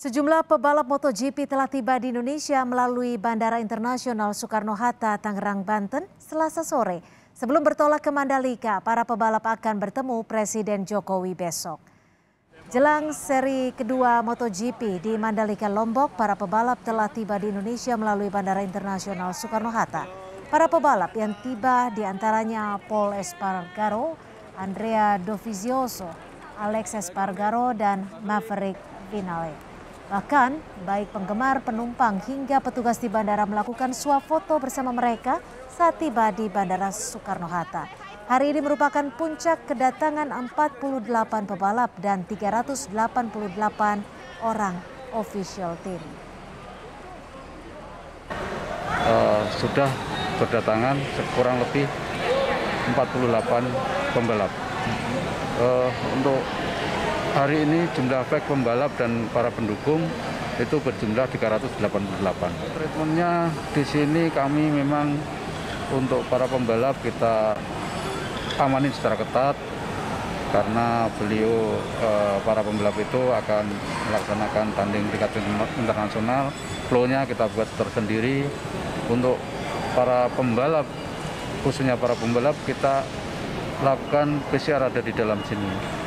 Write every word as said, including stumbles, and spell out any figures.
Sejumlah pebalap MotoGP telah tiba di Indonesia melalui Bandara Internasional Soekarno-Hatta, Tangerang, Banten, Selasa sore. Sebelum bertolak ke Mandalika, para pebalap akan bertemu Presiden Jokowi besok. Jelang seri kedua MotoGP di Mandalika, Lombok, para pebalap telah tiba di Indonesia melalui Bandara Internasional Soekarno-Hatta. Para pebalap yang tiba diantaranya Pol Espargaro, Andrea Dovizioso, Alex Espargaro, dan Maverick Vinales. Bahkan, baik penggemar, penumpang, hingga petugas di bandara melakukan swafoto bersama mereka saat tiba di Bandara Soekarno-Hatta. Hari ini merupakan puncak kedatangan empat puluh delapan pebalap dan tiga ratus delapan puluh delapan orang official team. Uh, sudah berdatangan kurang lebih empat puluh delapan pembalap. Uh, untuk hari ini jumlah flag pembalap dan para pendukung itu berjumlah tiga ratus delapan puluh delapan. Treatmentnya di sini kami memang untuk para pembalap kita amanin secara ketat karena beliau eh, para pembalap itu akan melaksanakan tanding tingkat internasional. Flow-nya kita buat tersendiri. Untuk para pembalap, khususnya para pembalap, kita lakukan P C R ada di dalam sini.